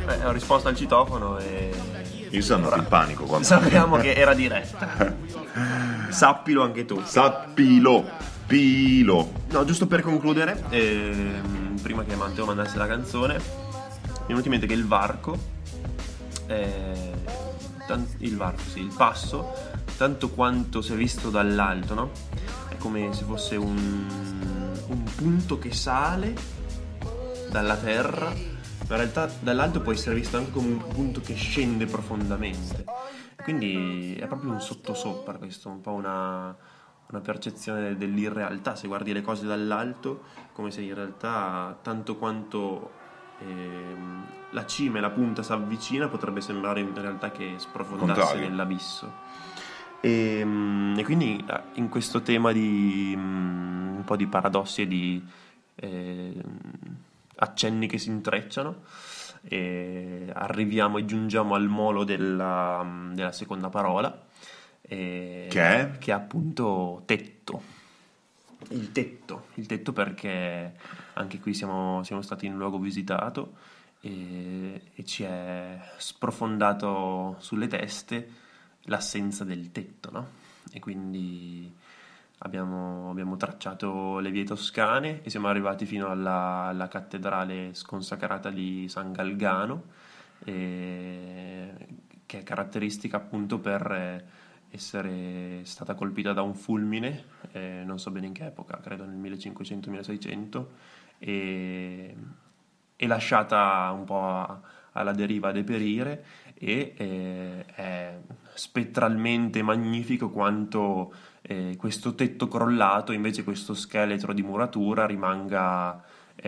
Ho risposto al citofono e... Io sono andato in panico quando... Sappiamo che era diretta. Sappilo anche tu. Sappilo, pilo. No, giusto per concludere, prima che Matteo mandasse la canzone, mi è venuto in mente che il varco, il passo, tanto quanto se visto dall'alto, no? È come se fosse un punto che sale dalla terra, ma in realtà dall'alto può essere visto anche come un punto che scende profondamente. Quindi è proprio un sottosopra questo, un po' una percezione dell'irrealtà. Se guardi le cose dall'alto, come se in realtà tanto quanto la cima e la punta si avvicina, potrebbe sembrare in realtà che sprofondasse Contrario. nell'abisso. E quindi in questo tema di un po' di paradossi e di accenni che si intrecciano, e arriviamo e giungiamo al molo della seconda parola, Che è? che è appunto tetto. Il tetto perché anche qui siamo stati in un luogo visitato e ci è sprofondato sulle teste l'assenza del tetto, no? E quindi abbiamo tracciato le vie toscane e siamo arrivati fino alla cattedrale sconsacrata di San Galgano, che è caratteristica appunto per essere stata colpita da un fulmine, non so bene in che epoca, credo nel 1500-1600, e lasciata un po' alla deriva a deperire, e è spettralmente magnifico quanto questo tetto crollato, invece questo scheletro di muratura, rimanga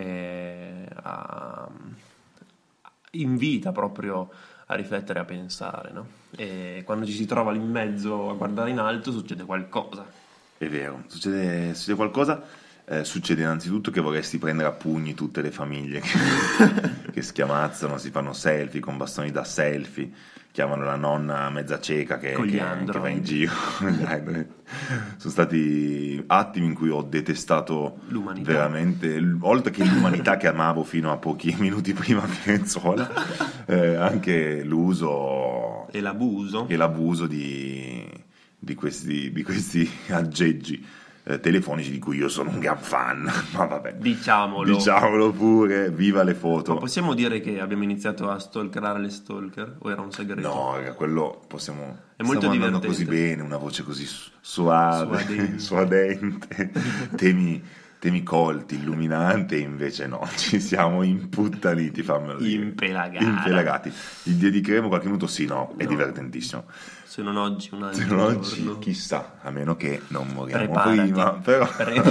in vita proprio a riflettere e a pensare, no? E quando ci si trova lì in mezzo a guardare in alto succede qualcosa. È vero, succede qualcosa. Succede innanzitutto che vorresti prendere a pugni tutte le famiglie che schiamazzano, si fanno selfie con bastoni da selfie, chiamano la nonna mezza cieca che va in giro. Sono stati attimi in cui ho detestato l'umanità, veramente, oltre che l'umanità che amavo fino a pochi minuti prima a Firenzuola, anche l'uso e l'abuso di questi aggeggi telefonici di cui io sono un gran fan. Ma vabbè, diciamolo pure, viva le foto. Ma possiamo dire che abbiamo iniziato a stalkerare le stalker o era un segreto? No, raga, quello possiamo. È molto stiamo andando divertente. così bene, una voce così suave, suadente, temi colti, illuminante, invece no, ci siamo imputtaniti, fammelo dire. Impelagati. Gli dedicheremo qualche minuto? Sì, no, è divertentissimo. Se non oggi, un altro giorno. Oggi, chissà, a meno che non moriamo prima. Però...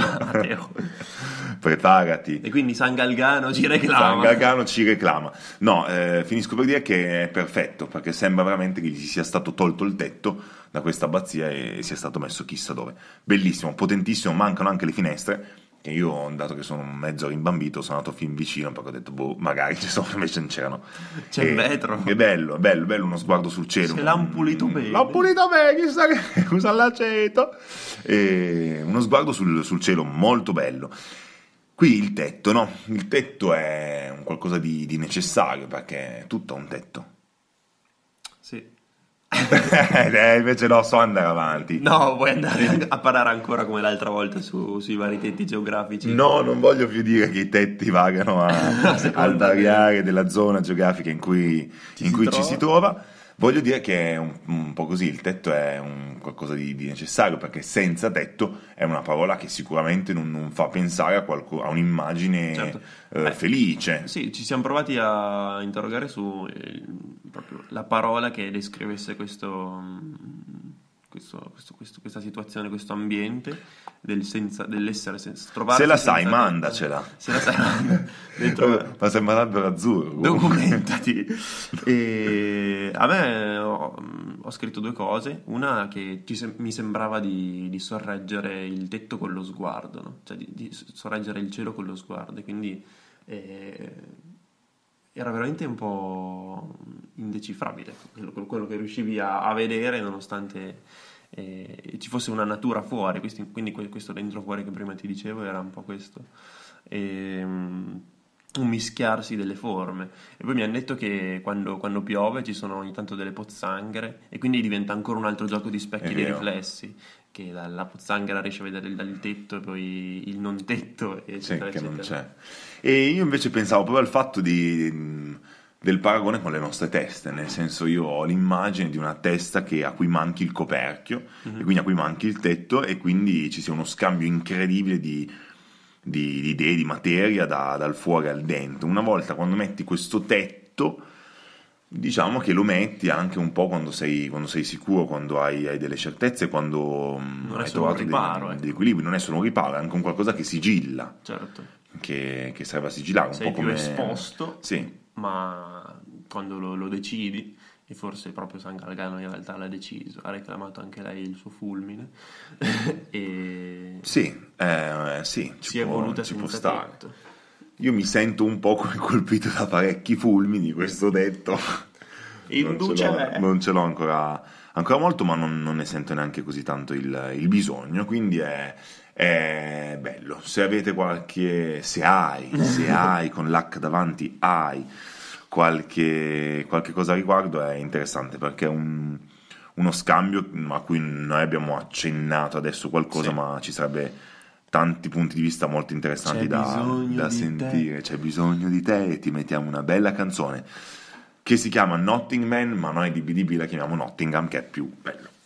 Preparati. E quindi San Galgano ci reclama. No, finisco per dire che è perfetto, perché sembra veramente che gli sia stato tolto il tetto da questa abbazia e sia stato messo chissà dove. Bellissimo, potentissimo, mancano anche le finestre. E io, dato che sono mezzo rimbambito, sono andato fin vicino perché ho detto, magari ci sono, invece non c'erano. C'è il vetro. È bello, uno sguardo sul cielo. Se l'hanno pulito bene. L'hanno pulito bene, chissà che usa l'aceto. E uno sguardo sul cielo molto bello. Qui il tetto, no? Il tetto è un qualcosa di necessario, perché è tutto un tetto. Sì. Invece no, so andare avanti. No, vuoi andare a parare ancora come l'altra volta sui vari tetti geografici? No, non voglio più dire che i tetti vagano al variare della zona geografica in cui ci si trova. Voglio dire che è un po' così, il tetto è un qualcosa di necessario, perché senza tetto è una parola che sicuramente non fa pensare a un'immagine, certo, felice. Sì, ci siamo provati a interrogare su proprio la parola che descrivesse questa situazione, questo ambiente dell'essere senza trovarsi. Se la sai, mandacela. Se la sai, ma sembra l'albero azzurro. Documentati. E a me ho scritto due cose. Una che mi sembrava di sorreggere il tetto con lo sguardo, no? Cioè di sorreggere il cielo con lo sguardo, e quindi era veramente un po' indecifrabile quello che riuscivi a vedere, nonostante ci fosse una natura fuori. Quindi questo dentro fuori che prima ti dicevo era un po' questo. un mischiarsi delle forme. E poi mi hanno detto che quando piove ci sono ogni tanto delle pozzanghere e quindi diventa ancora un altro gioco di specchi È e di vero. riflessi, che dalla pozzanghera riesce a vedere il tetto e poi il non tetto, Sì, eccetera, che non eccetera. c'è. E io invece pensavo proprio al fatto del paragone con le nostre teste, nel senso io ho l'immagine di una testa a cui manchi il coperchio e quindi a cui manchi il tetto e quindi ci sia uno scambio incredibile di idee, di materia dal fuori al dentro. Una volta quando metti questo tetto, diciamo che lo metti anche un po' quando sei sicuro, quando hai delle certezze, quando Non è hai solo un trovato riparo, degli ecco, equilibri, non è solo un riparo, è anche un qualcosa che sigilla, certo. che serve a sigillare, un po' Sei più come... esposto, Sì, ma quando lo decidi, e forse proprio San Galgano in realtà l'ha deciso, ha reclamato anche lei il suo fulmine, e sì, sì, si è voluta ci può senza stare. tetto. Io mi sento un po' come colpito da parecchi fulmini, questo detto. Induce me. Non ce l'ho ancora molto, ma non ne sento neanche così tanto il bisogno, quindi è bello. Se avete se hai con l'H davanti, hai qualche cosa a riguardo, è interessante perché è uno scambio a cui noi abbiamo accennato adesso qualcosa, Sì. ma ci sarebbe tanti punti di vista molto interessanti C'è bisogno da di sentire. C'è bisogno di te e ti mettiamo una bella canzone che si chiama Notting Man, ma noi di BDB la chiamiamo Nottingham, che è più bello.